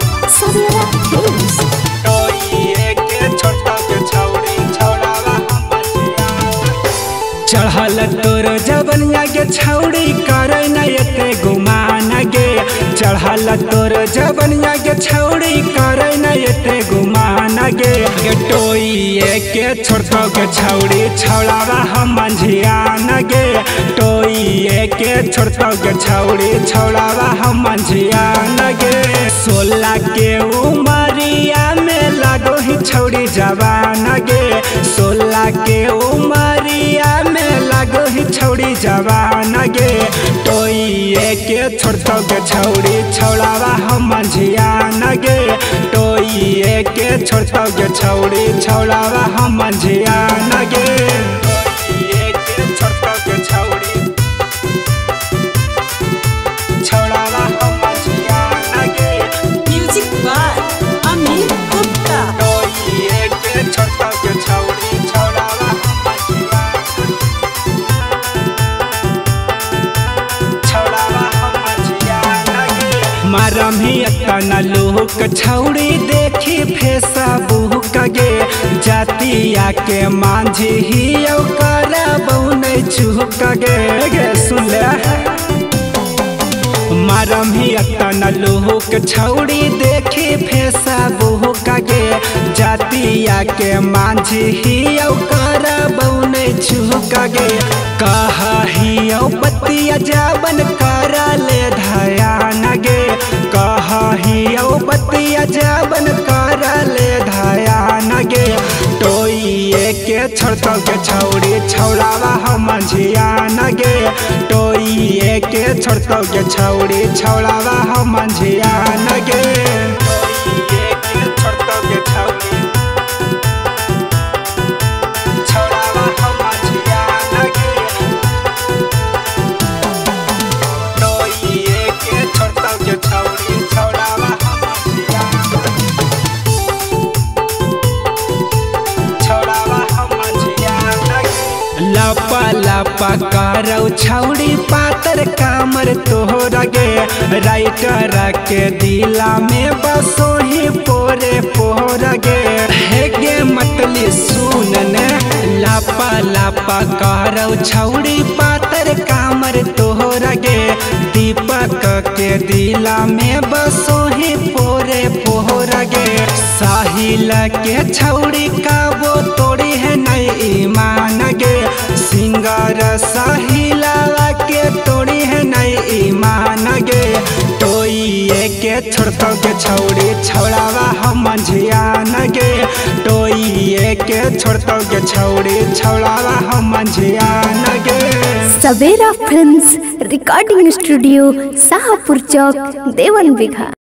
सवेरा फिल्म्स। चढ़ल तोर जबनिया के छौड़ी करे न एते गुमान गे। चढ़ल तोर जबनिया के छौड़ी करे न एते गुमान गे। टोइए के छोड़तो के छौड़ी छौड़ावा हम मंझियान गे। टोइए के छोड़तो के छौड़ी छौड़ावा हम मंझियान गे। 16 के उमरिया में लागो ही छौड़ी जवान गे। 16 के उमरिया में लागो ही छौड़ी जवान गे। टोइए के छोड़तो के छौड़ी छौड़ावा हम मंझियान गे। टोइए के छोड़तो के छौड़ी छौड़ावा हम मंझियान गे। टोइए के छोड़तो के छौड़ी छौड़ावा हम मंझियान गे। Music by Amit Gupta. टोइए के छोड़तो के छौड़ी छौड़ावा हम मंझियान छौड़ावा हम मंझियान गे। मारमी अतना लोक छौड़ी देखी फेसबुक गे। जातिया के मांझी ही करबौने चुक गे सुन ले। मारमी अतना लोक छौड़ी देखी फेसबुक गे। जातिया के मांझी ही करबौने चुक गे। कहियो बतिया जाबन कर ले धयान गे। कहियो बतिया जाबन कर ले धयान गे। टोइए के छोड़तो के छौड़ी छौड़ावा हम मंझियान गे। टोइए के छोड़तो के छौड़ी छौड़ावा हम मंझियान गे। टोइए के छोड़तो के छौड़ी छौड़ावा हम मंझियान गे। टोइए के छोड़तो के छौड़ी छौड़ावा हम मंझियान छौड़ावा हम मंझियान गे। लपा लपा करौ छौड़ी पातर कामर तोहरा गे। राइटर के दिला में बसो ही पोरे पोहरा गे। हे गे मतली सुन ने लपा लपा करौ छौड़ी पातर कामर तोहरा गे। दीपक के दिला में बसो ही पोरे पोहरा गे। साहिल के छौड़ी का वो तोड़ी है नहीं ईमान गे। सिंगर साहिला के तोड़ी है नहीं ईमान गे। टोइए के छोड़तो के छौड़ी छौड़ावा हम मंझियान गे। टोइए के छोड़तो के छौड़ी छौड़ावा हम मंझियान गे। Savera films recording studio Shahpur Chowk Devan बिघा।